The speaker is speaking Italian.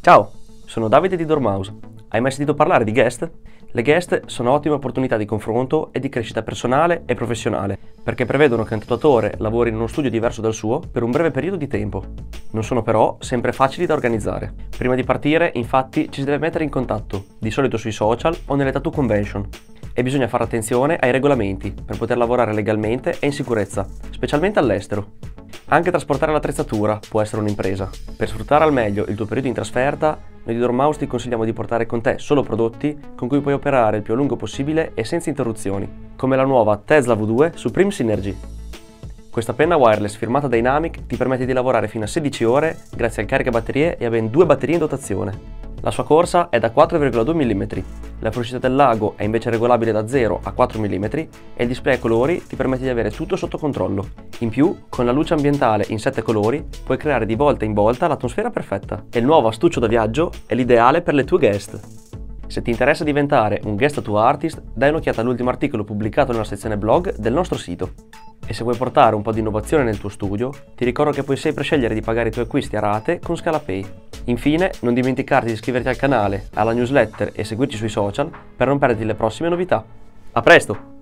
Ciao, sono Davide di Dormouse. Hai mai sentito parlare di guest? Le guest sono ottime opportunità di confronto e di crescita personale e professionale, perché prevedono che un tatuatore lavori in uno studio diverso dal suo per un breve periodo di tempo. Non sono però sempre facili da organizzare. Prima di partire, infatti, ci si deve mettere in contatto, di solito sui social o nelle tattoo convention. E bisogna fare attenzione ai regolamenti per poter lavorare legalmente e in sicurezza, specialmente all'estero. Anche trasportare l'attrezzatura può essere un'impresa. Per sfruttare al meglio il tuo periodo in trasferta, noi di Dormouse ti consigliamo di portare con te solo prodotti con cui puoi operare il più a lungo possibile e senza interruzioni, come la nuova Tesla V2 Supreme Synergy. Questa penna wireless firmata Dynamic ti permette di lavorare fino a 16 ore grazie al caricabatterie e a ben 2 batterie in dotazione. La sua corsa è da 4,2 mm, la fuoriuscita del lago è invece regolabile da 0 a 4 mm e il display a colori ti permette di avere tutto sotto controllo. In più, con la luce ambientale in 7 colori, puoi creare di volta in volta l'atmosfera perfetta. E il nuovo astuccio da viaggio è l'ideale per le tue guest. Se ti interessa diventare un guest tattoo artist, dai un'occhiata all'ultimo articolo pubblicato nella sezione blog del nostro sito. E se vuoi portare un po' di innovazione nel tuo studio, ti ricordo che puoi sempre scegliere di pagare i tuoi acquisti a rate con ScalaPay. Infine, non dimenticarti di iscriverti al canale, alla newsletter e seguirci sui social per non perderti le prossime novità. A presto!